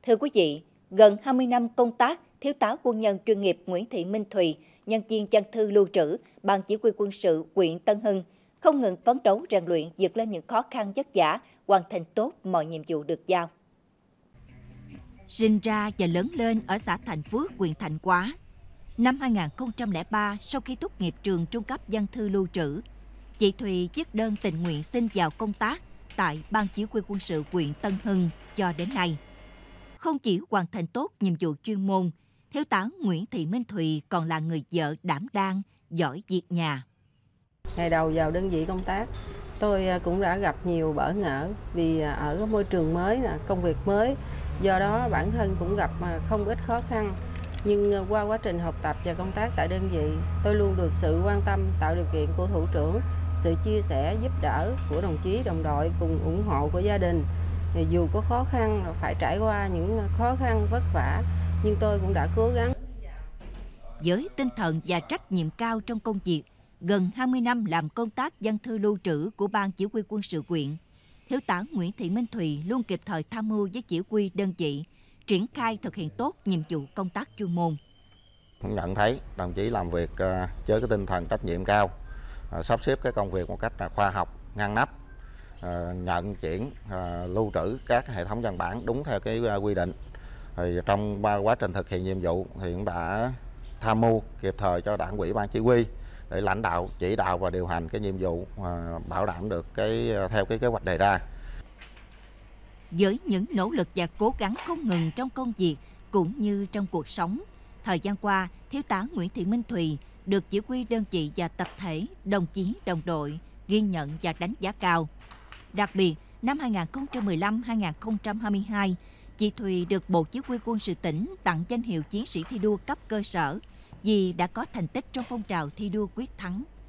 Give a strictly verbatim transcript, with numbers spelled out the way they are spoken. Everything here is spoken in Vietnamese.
Thưa quý vị, gần hai mươi năm công tác, Thiếu tá quân nhân chuyên nghiệp Nguyễn Thị Minh Thùy, nhân viên văn thư lưu trữ, Ban Chỉ huy quân sự huyện Tân Hưng, không ngừng phấn đấu rèn luyện vượt lên những khó khăn vất vả, hoàn thành tốt mọi nhiệm vụ được giao. Sinh ra và lớn lên ở xã Thạnh Phước, huyện Thạnh Hóa. Năm hai nghìn không trăm lẻ ba, sau khi tốt nghiệp trường trung cấp văn thư lưu trữ, chị Thùy viết đơn tình nguyện xin vào công tác tại Ban Chỉ huy quân sự huyện Tân Hưng cho đến nay. Không chỉ hoàn thành tốt nhiệm vụ chuyên môn, Thiếu tá Nguyễn Thị Minh Thùy còn là người vợ đảm đang, giỏi việc nhà. Ngày đầu vào đơn vị công tác, tôi cũng đã gặp nhiều bỡ ngỡ vì ở môi trường mới, công việc mới, do đó bản thân cũng gặp không ít khó khăn. Nhưng qua quá trình học tập và công tác tại đơn vị, tôi luôn được sự quan tâm, tạo điều kiện của thủ trưởng, sự chia sẻ giúp đỡ của đồng chí, đồng đội cùng ủng hộ của gia đình. Thì dù có khó khăn, phải trải qua những khó khăn vất vả, nhưng tôi cũng đã cố gắng. Với tinh thần và trách nhiệm cao trong công việc, gần hai mươi năm làm công tác văn thư lưu trữ của Ban Chỉ huy quân sự huyện, Thiếu tá Nguyễn Thị Minh Thùy luôn kịp thời tham mưu với chỉ huy đơn vị, triển khai thực hiện tốt nhiệm vụ công tác chuyên môn. Nhận thấy đồng chí làm việc với cái tinh thần trách nhiệm cao, sắp xếp cái công việc một cách khoa học, ngăn nắp, nhận chuyển, lưu trữ các hệ thống văn bản đúng theo cái quy định. Thì trong quá trình thực hiện nhiệm vụ thì cũng đã tham mưu kịp thời cho Đảng ủy Ban Chỉ huy để lãnh đạo, chỉ đạo và điều hành cái nhiệm vụ, bảo đảm được cái theo cái kế hoạch đề ra. Với những nỗ lực và cố gắng không ngừng trong công việc cũng như trong cuộc sống, thời gian qua, Thiếu tá Nguyễn Thị Minh Thùy được chỉ huy đơn vị và tập thể, đồng chí, đồng đội ghi nhận và đánh giá cao. Đặc biệt, năm hai nghìn không trăm mười lăm đến hai nghìn không trăm hai mươi hai, chị Thùy được Bộ Chỉ huy quân sự tỉnh tặng danh hiệu chiến sĩ thi đua cấp cơ sở vì đã có thành tích trong phong trào thi đua quyết thắng.